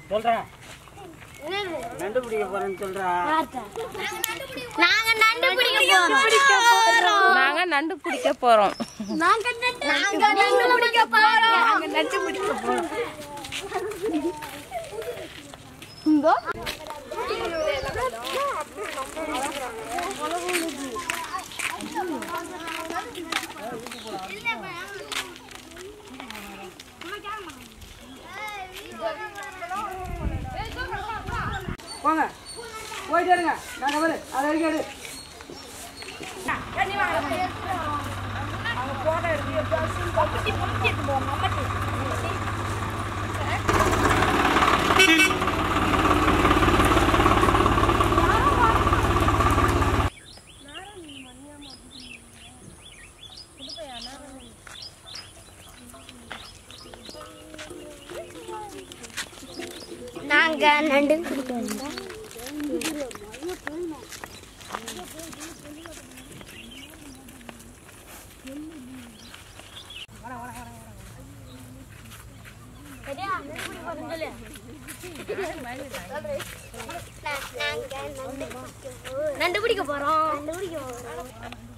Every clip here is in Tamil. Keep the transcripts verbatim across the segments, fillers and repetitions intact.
சொல்றா நண்டு பிடிக்க போறேன்னு சொல்றா. நாங்க நண்டு பிடிக்க போறோம். நாங்க நண்டு பிடிக்க போறோம். நாங்க நண்டு பிடிக்க போறோம். நாங்க நண்டு பிடிக்க போறோம். இந்தோ போங்க போயிட்டு இருங்க. நாங்கள் வரு அதை வரைக்கும் எடு. நாங்க நண்டு பிடிக்க வந்தோம். நண்டு பிடிக்க போறோம். நண்டு பிடிக்க போறோம்.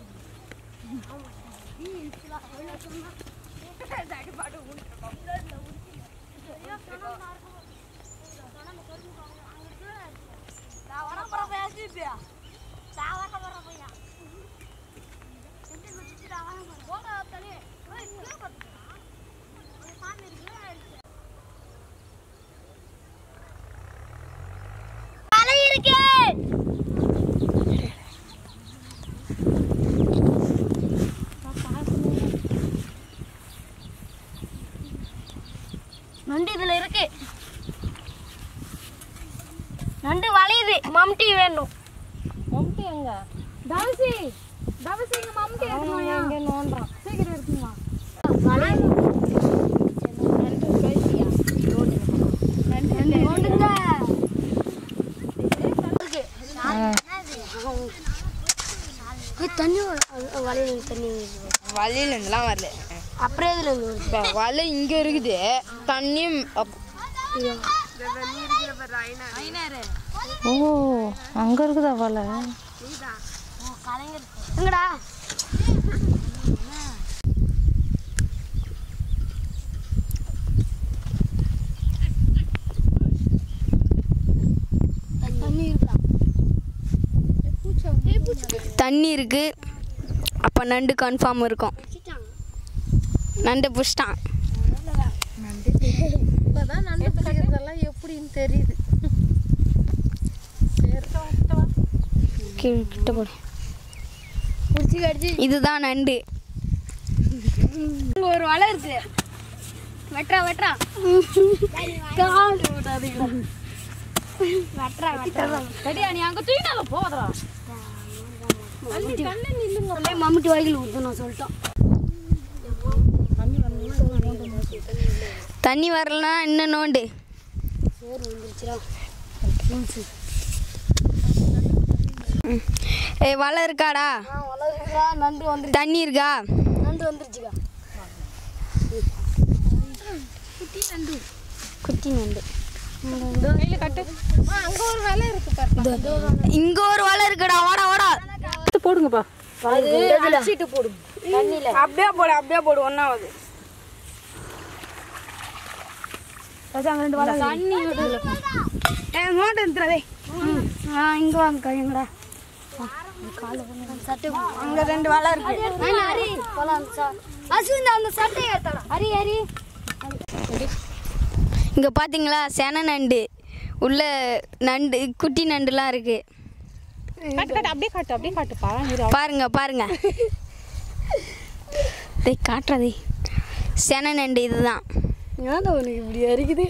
நண்டு இதுல இருக்கு. நண்டு வளையுது. மம்டி வேணும். மம்டி எங்க? தவசி தவசி இங்க மம்டி எடுக்கணும். எங்க நோண்டறான். சீக்கிரம் எடுத்துங்க. வளையுது. நண்டு பேசியா நண்டு நோண்டுங்க. ஏய் தண்ணி வளையுது. தண்ணி வலையில இருந்துலாம் வரல. அப்புறம் எதுல இருந்து வருது? இப்ப வலை இங்க இருக்குது. தண்ணி ஓ அங்க இருக்குதா வலை? எங்கடா? தண்ணி இருக்கு. அப்போ நண்டு கன்ஃபார்ம் இருக்கும். நண்டு புஷ்டான். இப்பதான் நண்டு பிடிக்கிறதெல்லாம் எப்படின்னு தெரியுது. கிட்ட போடு. இதுதான் நண்டு. இங்க ஒரு வலை இருக்கு. வெட்றா வெட்றா வெட்றா வெட்றா. ரெடியா? நீ அங்க தூக்கினால போதா? மம்முட்டி வாய்கள் ஊற்றணும் சொல்லிட்டோம். தண்ணி வரலன்னா இன்னும் நோண்டு. ஏ வலை இருக்காடா? நண்டு வந்து தண்ணி இருக்கா? நண்டு வந்துருச்சுக்கா. குட்டி நண்டு. குட்டி நண்டு. கையில கட்டு. அங்க ஒரு வலை இருக்கு பாரு. இங்க ஒரு வலை இருக்குடா. வாடா வாடா. போடுங்கப்பா. அடிச்சிட்டு போடு. தண்ணியில அப்படியே போடு. அப்படியே போடு. ஒன்னாவது தண்ணி நோண்டு இருந்துடே. இங்க வாங்க எங்கடா சட்டை. அங்க ரெண்டு வலை இருக்கு. ஹரி போலாம். அசுவிந்தா அந்த சட்டையை எடுத்தடா. ஹரி ஹரி இங்க பாத்தீங்களா? சென நண்டு உள்ள நண்டு குட்டி நண்டுலாம் இருக்கு. காட்டு காட்டு. அப்படியே காட்டு. அப்படியே காட்டுப்பா. பாருங்க பாருங்க. டேய் காட்டுறதே சென நண்டு இதுதான். ஏன்டா உனக்கு இப்படி அரிக்குது?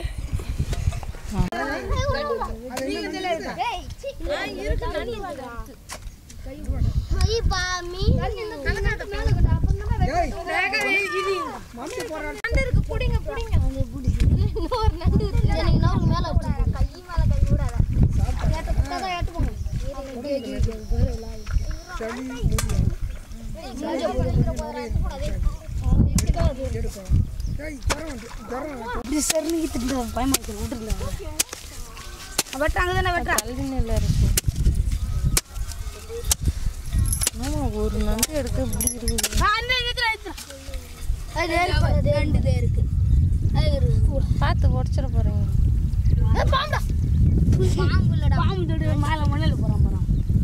பயமா வெட்டுற அங்கே தானே வெட்டுறா தள்ளி நெல் இருக்கு. ஆமா ஒரு நண்டு எடுக்க இப்படி இருக்குது. ரெண்டு தான் இருக்கு பார்த்து உடச்சிட போறீங்க. பாம்பு இல்லடா பாம்பு மேலே மண்ணில் போகிறான் போகிறான்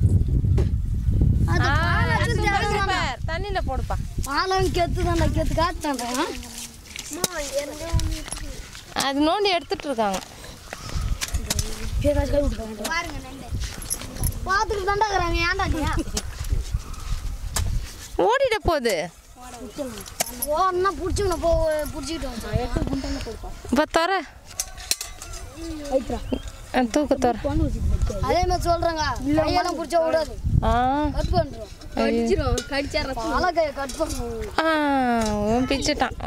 தண்ணியில போடுப்பா. மாலம் கெத்து தான்டா கெத்து காத்துட்டான்டா அது நோண்டி எடுத்துட்டு இருக்காங்க. பாருங்க நண்டு பார்த்துட்டு தான்டா இருக்கிறாங்க. ஏன்டா நீ ஓடிட போகுது. ஓடனா பிடிச்சிக்கணும் போ பிடிச்சிக்கிட்டு இப்போ தர தூக்க தர. அதே மாதிரி சொல்றாங்க கையெல்லாம் பிடிச்சா விடாது ஆ கட் பண்ணுறோம் கடிச்சிரும் கடிச்சார அழகைய கட் பண்ணுவோம். ஆ பிச்சுட்டான்.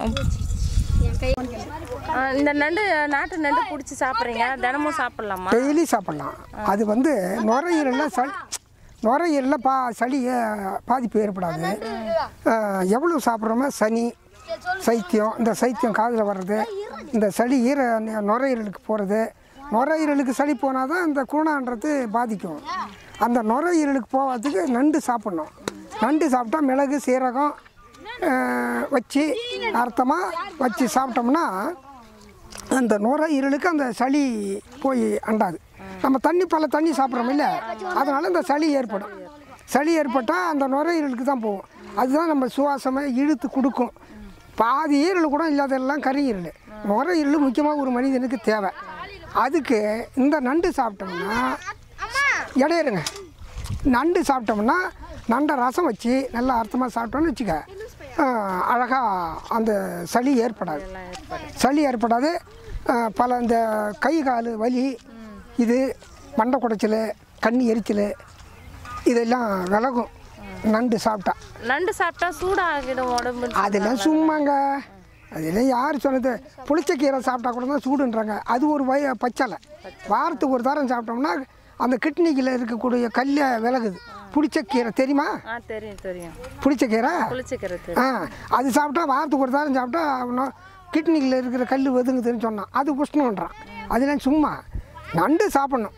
இந்த நண்டு நாட்டு நண்டு பிடிச்சி சாப்பிட்றீங்க, தினமும் சாப்பிட்லாமா? டெய்லி சாப்பிட்லாம். அது வந்து நுரையீரலில் சளி நுரையீரலில் பா சளி பாதிப்பு ஏற்படாது. எவ்வளோ சாப்பிட்றோமோ சனி சைத்தியம், இந்த சைத்தியம் காதில் வர்றது, இந்த சளி ஈர நுரையீரலுக்கு போகிறது, நுரையீரலுக்கு சளி போனால் தான் இந்த குணான்றது பாதிக்கும். அந்த நுரையீரலுக்கு போகிறதுக்கு நண்டு சாப்பிட்ணும். நண்டு சாப்பிட்டா மிளகு சீரகம் வச்சு அர்த்தமாக வச்சு சாப்பிட்டோம்னா அந்த நுரையீரலுக்கு அந்த சளி போய் அண்டாது. நம்ம தண்ணி பல தண்ணி சாப்பிட்றோம் இல்லை, அதனால் இந்த சளி ஏற்படும். சளி ஏற்பட்டால் அந்த நுரையீரலுக்கு தான் போகும். அதுதான் நம்ம சுவாசமே இழுத்து கொடுக்கும். பாதி ஈரல் கூட இல்லாதெல்லாம் கரியீரல். நுரையீரல் முக்கியமாக ஒரு மனிதனுக்கு தேவை. அதுக்கு இந்த நண்டு சாப்பிட்டோம்னா இடையிருங்க நண்டு சாப்பிட்டோம்னா நண்டை ரசம் வச்சு நல்லா அர்த்தமாக சாப்பிட்டோன்னு வச்சுக்க, அழகாக அந்த சளி ஏற்படாது. சளி ஏற்படாது. பல இந்த கை கால் வலி, இது மண்டை குடைச்சல், கண்ணி எரிச்சல் இதெல்லாம் விலகும் நண்டு சாப்பிட்டா. நண்டு சாப்பிட்டா சூடாகிடும் உடம்பு. அதெல்லாம் சும்மாங்க, அதெல்லாம் யார் சொன்னது? புளிச்சக்கீரை சாப்பிட்டா கூட தான் சூடுன்றாங்க. அது ஒரு வய பச்சலை. வாரத்துக்கு ஒரு தரம் சாப்பிட்டோம்னா அந்த கிட்னிக்கில் இருக்கக்கூடிய கல்லை விலகுது. புளிச்சக்கீரை தெரியுமா? தெரியும் தெரியும் புளிச்சக்கீரை புளிச்சக்கீரை ஆ அது சாப்பிட்டா வாரத்துக்கு ஒரு தரம் சாப்பிட்டா அவனும் கிட்னிக்கில் இருக்கிற கல் ஒதுங்குதுன்னு சொன்னான். அது புஷ்ணுன்றான். அதெல்லாம் சும்மா. நண்டு சாப்பிட்ணும்.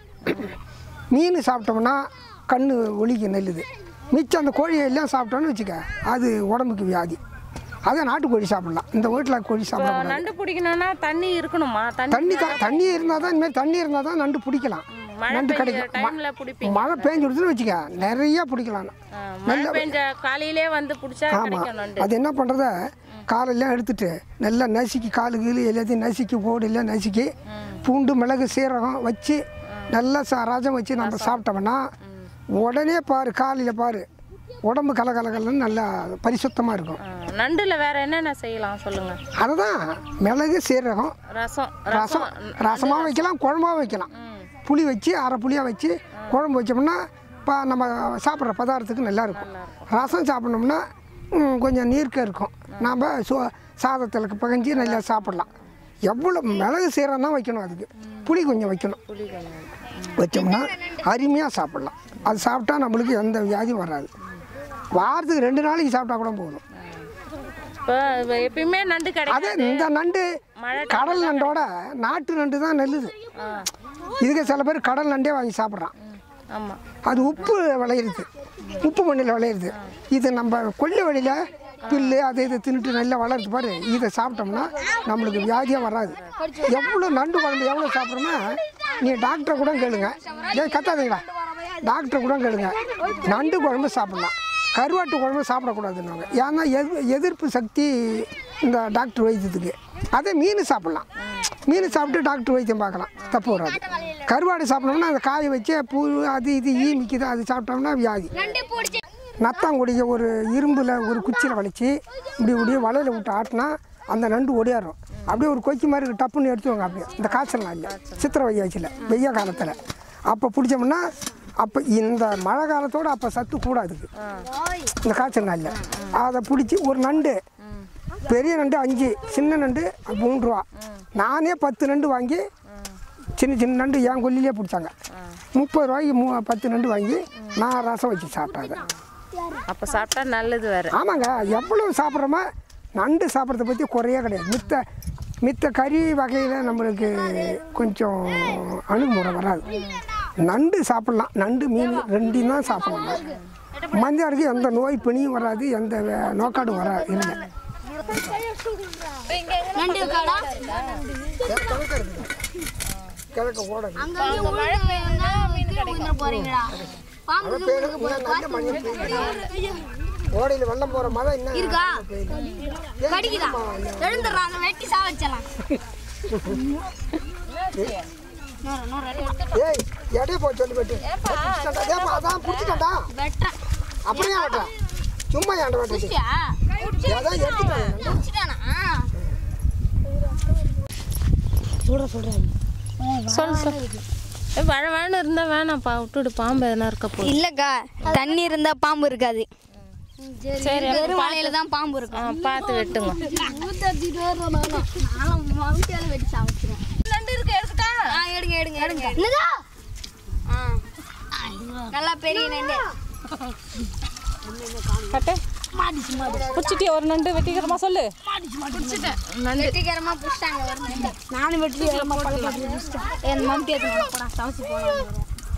மீன் சாப்பிட்டோம்னா கண் ஒளிக்கு நெல்லுது. மிச்சம் அந்த கோழியை எல்லாம் சாப்பிட்டோன்னு வச்சுக்க, அது உடம்புக்கு வியாதி. அதை நாட்டுக்கோழி சாப்பிடலாம். இந்த வீட்டில் கோழி சாப்பிடலாம். நண்டு பிடிக்கணும்னா தண்ணி இருக்கணுமா? தண்ணி தான் தண்ணி இருந்தால் தான் இனிமேல் தண்ணி இருந்தால் தான் நண்டு பிடிக்கலாம். நண்டு கிடைக்கும். மழை பெஞ்சு கொடுத்துன்னு வச்சுக்க நிறைய பிடிக்கலாம். காலையிலே வந்து பிடிச்சா. ஆமாம். அது என்ன பண்ணுறத காலையெல்லாம் எடுத்துட்டு நல்லா நசுக்கி காலு கீழே எல்லாத்தையும் நசுக்கி ஓடிலாம் நசுக்கி பூண்டு மிளகு சீரகம் வச்சு நல்லா சா ரசம் வச்சு நம்ம சாப்பிட்டோம்னா உடனே பாரு காலையில் பாரு உடம்பு கலகலகலன்னு நல்லா பரிசுத்தமாக இருக்கும். நண்டுல வேற என்னென்ன செய்யலாம் சொல்லுங்க? அதுதான் மிளகு சீரகம் ரசம் ரசம் ரசமாக வைக்கலாம், குழம்பாக வைக்கலாம். புளி வச்சு அரை புளியாக வச்சு குழம்பு வச்சோம்னா இப்போ நம்ம சாப்பிட்ற பதார்த்தத்துக்கு நல்லாயிருக்கும். ரசம் சாப்பிட்ணோம்னா கொஞ்சம் நீர்க்க இருக்கும். நாம் சோ சாதத்தில் பகஞ்சி நல்லா சாப்பிட்லாம். எவ்வளோ மிளகு சீரகம் தான் வைக்கணும். அதுக்கு புளி கொஞ்சம் வைக்கணும். வச்சோம்னா அருமையாக சாப்பிட்லாம். அது சாப்பிட்டா நம்மளுக்கு எந்த வியாதியும் வராது. வாரத்துக்கு ரெண்டு நாளைக்கு சாப்பிட்டா கூட போதும். எப்பயுமே நண்டு கிடையாது. அதே இந்த நண்டு கடல் நண்டோட நாட்டு நண்டு தான் நெல்லுது. இதுக்கு சில பேர் கடல் நண்டே வாங்கி சாப்பிட்றான். அது உப்பு விளையிறது, உப்பு மண்ணில் விளையிறது. இது நம்ம கொள்ளை வழியில் புல்லு அதை இதை தின்னுட்டு நல்லா வளருது பாரு. இதை சாப்பிட்டோம்னா நம்மளுக்கு வியாதியாக வராது. எவ்வளோ நண்டு குழம்பு எவ்வளோ சாப்பிட்றோன்னா நீ டாக்டரை கூட கேளுங்க. ஏன் கத்தாதீங்களா? டாக்டரை கூட கேளுங்க. நண்டு குழம்பு சாப்பிட்லாம், கருவாட்டு குழம்பு சாப்பிடக்கூடாதுன்னாங்க. ஏன்னா எது எதிர்ப்பு சக்தி இந்த டாக்டர் வைத்தியத்துக்கு. அதே மீன் சாப்பிட்லாம். மீன் சாப்பிட்டு டாக்டர் வைத்தியம் பார்க்கலாம், தப்பு வராது. கருவாடு சாப்பிட்டோம்னா அந்த காய வச்சு பூ அது இது ஈ மிக்குது, அது சாப்பிட்டோம்னா வியாதி. நத்தாங்குடிய ஒரு இரும்பில் ஒரு குச்சியில் வளைச்சி இப்படி இப்படியே வலையில் விட்டு ஆட்டினா அந்த நண்டு ஒடியாடும். அப்படியே ஒரு கொக்கி மாதிரி டப்புன்னு எடுத்துவாங்க. அப்படியே இந்த காய்ச்சல் நாளில் சித்திரை வையாச்சில் வெய்ய காலத்தில் அப்போ பிடிச்சோம்னா அப்போ இந்த மழை காலத்தோடு அப்போ சத்து கூடாதுக்கு இந்த காய்ச்சல் நாளில் அதை பிடிச்சி ஒரு நண்டு, பெரிய நண்டு அஞ்சு, சின்ன நண்டு மூன்று ரூபா. நானே பத்து நண்டு வாங்கி சின்ன சின்ன நண்டு என் கொல்லிலே பிடிச்சாங்க. முப்பது ரூபாய்க்கு மூ பத்து நண்டு வாங்கி நான் ரசம் வச்சு சாப்பிட்டாங்க. அப்போ சாப்பிட்டா நல்லது வேறு. ஆமாங்க, எவ்வளோ சாப்பிட்றோமோ நண்டு சாப்பிட்றத பற்றி குறையே கிடையாது. மித்த மித்த கறி வகையில் நம்மளுக்கு கொஞ்சம் அணுகுமுறை வராது. நண்டு சாப்பிட்லாம், நண்டு மீன் ரெண்டையும் தான் சாப்பிடலாம். மஞ்சளுக்கு எந்த நோய் பிணியும் வராது, எந்த நோக்காடும் வராது. இல்லை நண்டு கடா கிழக்கு ஓட அங்க மழை பெய்யும்னா மீன் கிடைக்கும் போறீங்களா? பாம்பு ஓடையில் வெள்ளம் போகிற மழை என்ன இருக்கா? கடிக்குதா? எழுந்துடுறாங்க, வெட்டி சாவச்சலாம். ஏய் எடைய போய் சொல்லி போட்டு அதான் பிடிச்சிட்டா வெட்டுறேன் அப்படியே வெட்டுறேன் சும்மா ஏண்ட வெட்டி அதான் எடுத்துட்டானா சொல்ற சொல்றேன் சொல்லு சொல்லு. வழ வேணும் இருந்தா வேணாம்ப்பா, விட்டுடு. பாம்பு எதனா இருக்க போகுது. இல்லைக்கா, தண்ணி இருந்தால் பாம்பு இருக்காது. சரி, மலையில தான் பாம்பு இருக்கும். ஆ பார்த்து வெட்டுங்க. வெட்டி சாவச்சிருவேன். நண்டு இருக்கு, எடுத்துட்டா? ஆ எடுங்க எடுங்க எடுங்க. என்னதா? நல்லா பெரிய நண்டு. கட்டு பிடிச்சிட்டியா? ஒரு நண்டு வெட்டிக்கிறமா சொல்லு. நண்டு வெட்டிக்கிறமா பிடிச்சிட்டாங்க ஒரு நண்டு. நானும் வெட்டிக்கிறமா பழக்கம் என் மம்டி போடா சவச்சி போடலாம்.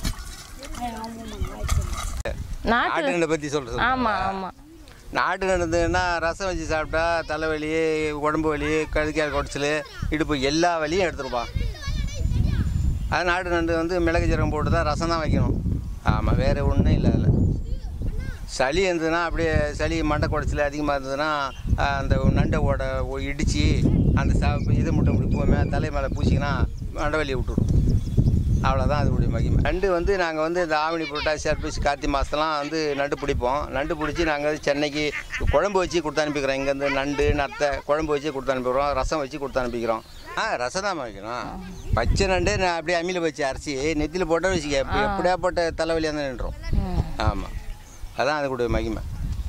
நாட்டு நண்டை பற்றி சொல்கிறேன். ஆமாம் ஆமாம். நாட்டு நண்டுன்னா ரசம் வச்சு சாப்பிட்டா தலைவலி, உடம்பு வலி, கழுக்கால் குடைச்சல், இடுப்பு எல்லா வலியும் எடுத்துருப்பா. அது நாட்டு நண்டு வந்து மிளகு ஜீரகம் போட்டு தான் ரசம் தான் வைக்கணும். ஆமாம், வேறு ஒன்றும் இல்லை. அதில் சளி இருந்ததுன்னா அப்படியே சளி மண்டை குடைச்சல் அதிகமாக இருந்ததுன்னா அந்த நண்டை ஓட இடித்து அந்த சா இதை மட்டும் இப்படி போமே தலை மேலே பூச்சிங்கன்னா மண்டை வலியை விட்டுடும். அவ்வளோதான் அதோடைய மகிமை. நண்டு வந்து நாங்கள் வந்து இந்த ஆவணி புரட்டாசி ஐப்பசி கார்த்திகை மாதத்துலாம் வந்து நண்டு பிடிப்போம். நண்டு பிடிச்சி நாங்கள் சென்னைக்கு குழம்பு வச்சு கொடுத்து அனுப்பிக்கிறோம். இங்கேருந்து நண்டு நத்தை குழம்பு வச்சு கொடுத்து அனுப்பிக்கிறோம், ரசம் வச்சு கொடுத்து அனுப்பிக்கிறோம். ஆ ரசம் தான் வைக்கணும். பச்சை நண்டு நான் அப்படியே அம்மியில் வச்சு அரைச்சி நெத்தியில் போட்டால் வச்சுக்க இப்போ எப்படியா போட்ட தலைவலியாக தான் நின்றோம். ஆமாம், அதான் அதுக்கூடிய மகிமை.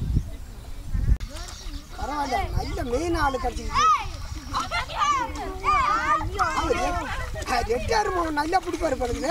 பரவாயில்ல, நல்ல மெயின் ஆளு கிடச்சிக்கிச்சு. ரெட்டாரு நல்லா பிடிப்பாரு பாருங்க.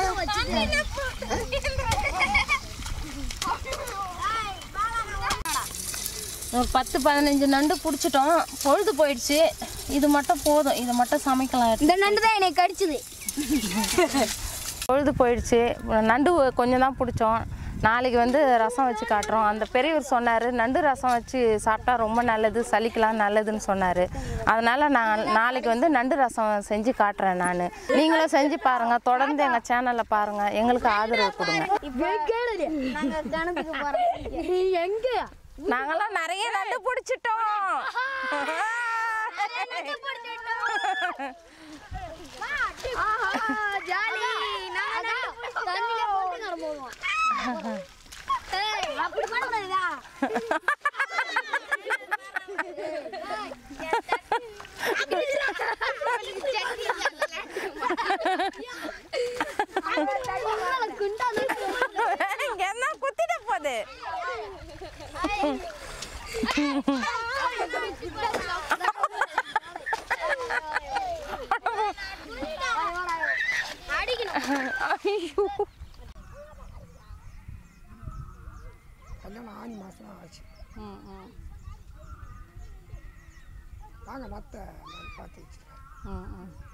ஒரு பத்து பதினஞ்சு நண்டு பிடிச்சிட்டோம். பொழுது போயிடுச்சு. இது மட்டும் போதும், இதை மட்டும் சமைக்கலாம். இந்த நண்டு தான் என்னை கடிச்சது. பொழுது போயிடுச்சு. நண்டு கொஞ்சம் தான் பிடிச்சோம். நாளைக்கு வந்து ரசம் வச்சு காட்டுறோம். அந்த பெரியவர் சொன்னார், நண்டு ரசம் வச்சு சாப்பிட்டா ரொம்ப நல்லது, சளிக்கலாம் நல்லதுன்னு சொன்னார். அதனால் நான் நாளைக்கு வந்து நண்டு ரசம் செஞ்சு காட்டுறேன். நான் நீங்களும் செஞ்சு பாருங்கள், தொடர்ந்து எங்கள் சேனலில் பாருங்கள், எங்களுக்கு ஆதரவு கொடுங்க. நாங்களாம் நிறைய நண்டு பிடிச்சிட்டோம். அப்படி பண்ணக்கூடாதா? என்ன குத்திட போகுது? கல்யாணம் ஆணி மாதம் ஆச்சு. வாங்க நத்தை நான் பார்த்து வச்சுருக்கேன்.